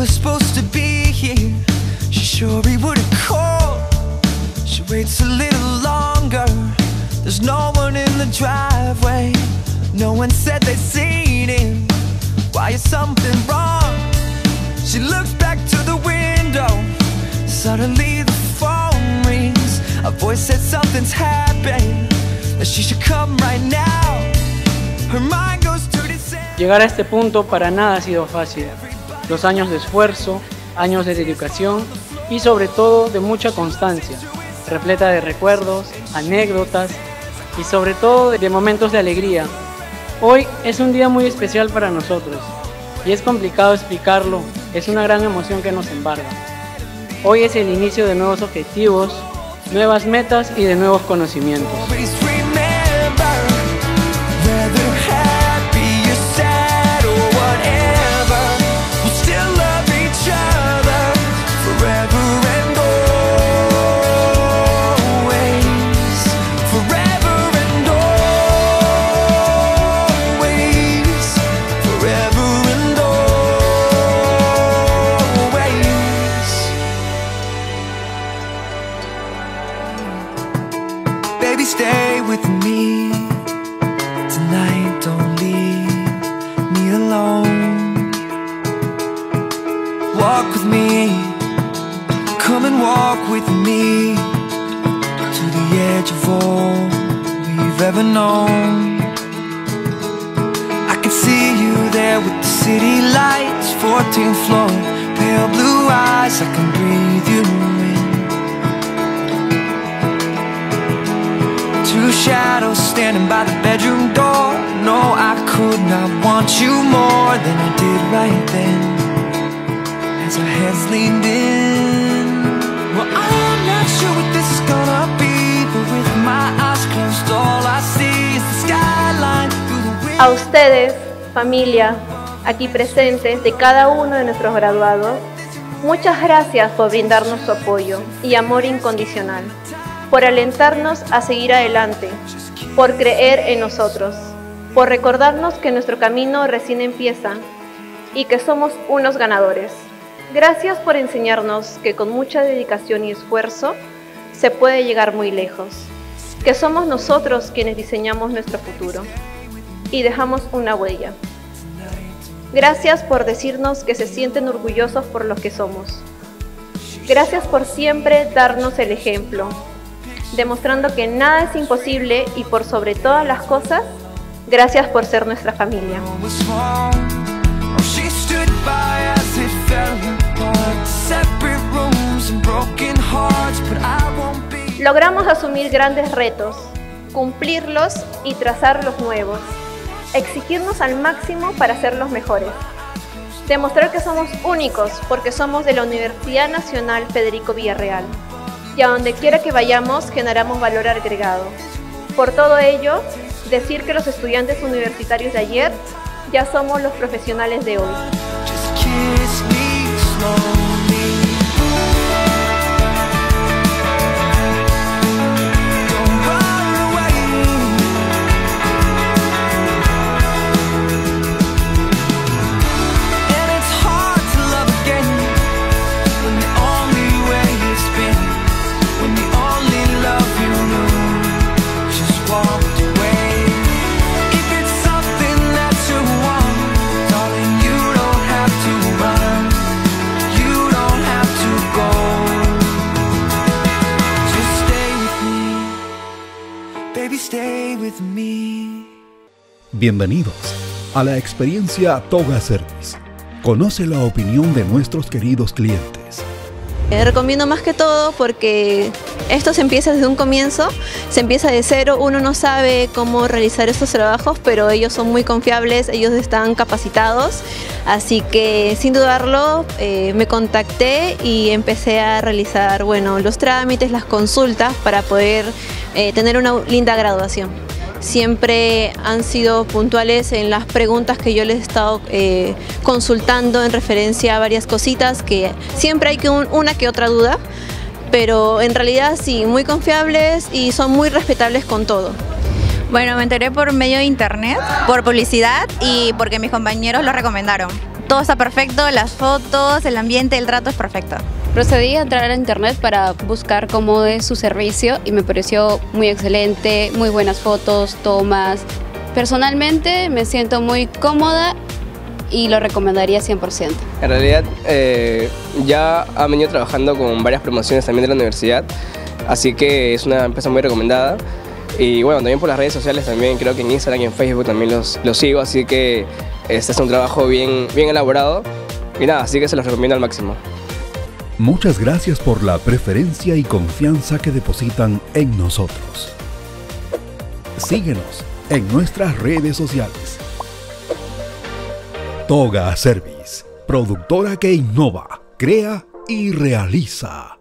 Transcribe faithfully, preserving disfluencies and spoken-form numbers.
was supposed to be here. She sure he would have called. She waits a little longer. There's no one in the driveway. No one said they'd seen him. Why is something wrong? She looks back to the window. Suddenly the phone rings. A voice said something's happened, that she should come right now. Her mind goes to December. Llegar a este punto para nada ha sido fácil. Los años de esfuerzo, años de dedicación y sobre todo de mucha constancia, repleta de recuerdos, anécdotas y sobre todo de momentos de alegría. Hoy es un día muy especial para nosotros y es complicado explicarlo, es una gran emoción que nos embarga. Hoy es el inicio de nuevos objetivos, nuevas metas y de nuevos conocimientos. Baby, stay with me tonight, don't leave me alone. Walk with me, come and walk with me to the edge of all we've ever known. I can see you there with the city lights, fourteenth floor, pale blue eyes, I can breathe you in. Two shadows standing by the bedroom door. No, I could not want you more than I did right then, as our heads leaned in. Well, I'm not sure what this is gonna be, but with my eyes closed all I see is the skyline through the window. A ustedes, familia, aquí presentes de cada uno de nuestros graduados, muchas gracias por brindarnos su apoyo y amor incondicional, por alentarnos a seguir adelante, por creer en nosotros, por recordarnos que nuestro camino recién empieza y que somos unos ganadores. Gracias por enseñarnos que con mucha dedicación y esfuerzo se puede llegar muy lejos, que somos nosotros quienes diseñamos nuestro futuro y dejamos una huella. Gracias por decirnos que se sienten orgullosos por lo que somos. Gracias por siempre darnos el ejemplo, demostrando que nada es imposible y por sobre todas las cosas, gracias por ser nuestra familia. Logramos asumir grandes retos, cumplirlos y trazar los nuevos, exigirnos al máximo para ser los mejores, demostrar que somos únicos porque somos de la Universidad Nacional Federico Villarreal. Y a donde quiera que vayamos generamos valor agregado. Por todo ello, decir que los estudiantes universitarios de ayer ya somos los profesionales de hoy. Bienvenidos a la experiencia Toga Service. Conoce la opinión de nuestros queridos clientes. Eh, recomiendo más que todo porque esto se empieza desde un comienzo, se empieza de cero, uno no sabe cómo realizar estos trabajos, pero ellos son muy confiables, ellos están capacitados, así que sin dudarlo eh, me contacté y empecé a realizar bueno, los trámites, las consultas para poder eh, tener una linda graduación. Siempre han sido puntuales en las preguntas que yo les he estado eh, consultando en referencia a varias cositas, que siempre hay que un, una que otra duda, pero en realidad sí, muy confiables y son muy respetables con todo. Bueno, me enteré por medio de internet, por publicidad y porque mis compañeros lo recomendaron. todo está perfecto, las fotos, el ambiente, el trato es perfecto. Procedí a entrar a internet para buscar cómo es su servicio y me pareció muy excelente, muy buenas fotos, tomas. Personalmente me siento muy cómoda y lo recomendaría cien por ciento. En realidad eh, ya han venido trabajando con varias promociones también de la universidad, así que es una empresa muy recomendada. Y bueno, también por las redes sociales también, creo que en Instagram y en Facebook también los, los sigo, así que este es un trabajo bien, bien elaborado y nada, así que se los recomiendo al máximo. Muchas gracias por la preferencia y confianza que depositan en nosotros. Síguenos en nuestras redes sociales. Toga Service, productora que innova, crea y realiza.